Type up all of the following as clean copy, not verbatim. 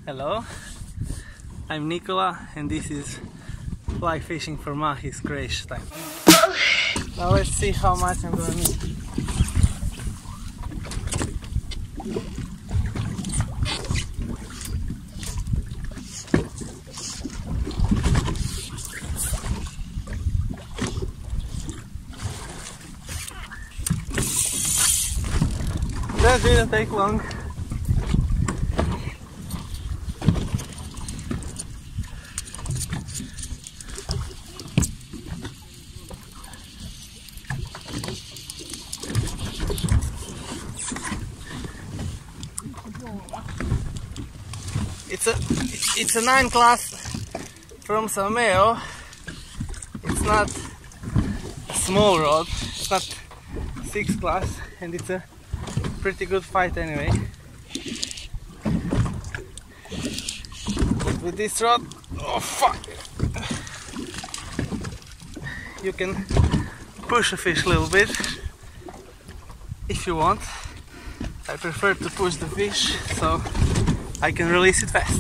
Hello, I'm Nikola and this is fly fishing for Mahis, Croatia time. Now let's see how much I'm gonna need. That didn't take long. It's a 9 class from Sameo. It's not a small rod, it's not 6 class, and it's a pretty good fight anyway. But with this rod, oh fuck, you can push a fish a little bit if you want. I prefer to push the fish so I can release it fast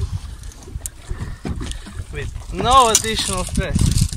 with no additional stress.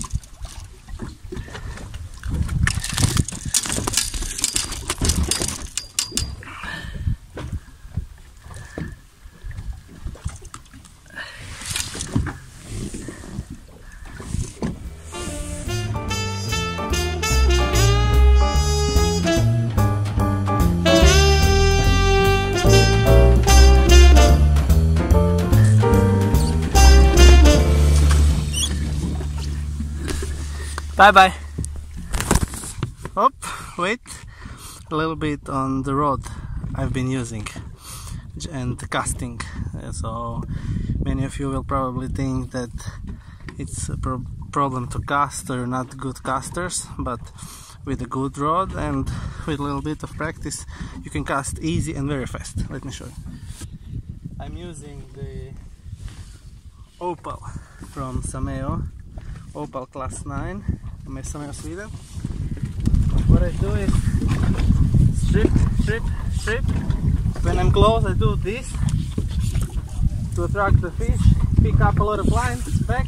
Bye bye. Oh, wait, a little bit on the rod I've been using and casting. So many of you will probably think that it's a problem to cast or not good casters, but with a good rod and with a little bit of practice you can cast easy and very fast. Let me show you. I'm using the Opal from Sameo, Opal class 9. I'm in Sweden. What I do is strip. When I'm close I do this to attract the fish, pick up a lot of line back.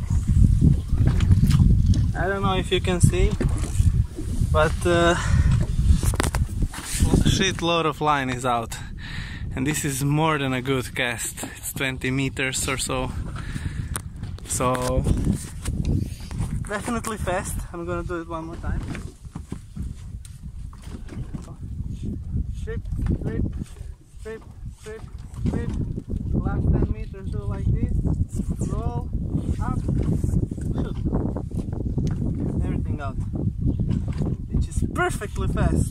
I don't know if you can see, but shit load of line is out, and this is more than a good cast. It's 20 meters or so. So definitely fast. I'm gonna do it one more time. Strip. The last 10 meters do like this. Roll, up, shoot. Everything out. Which is perfectly fast.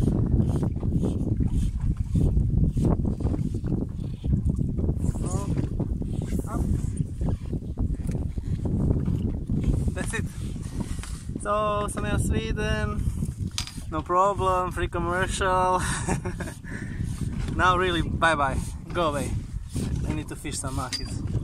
Roll, up. That's it. So, Sameo, Sweden, no problem, free commercial. Now really, bye bye, go away. I need to fish some mahis.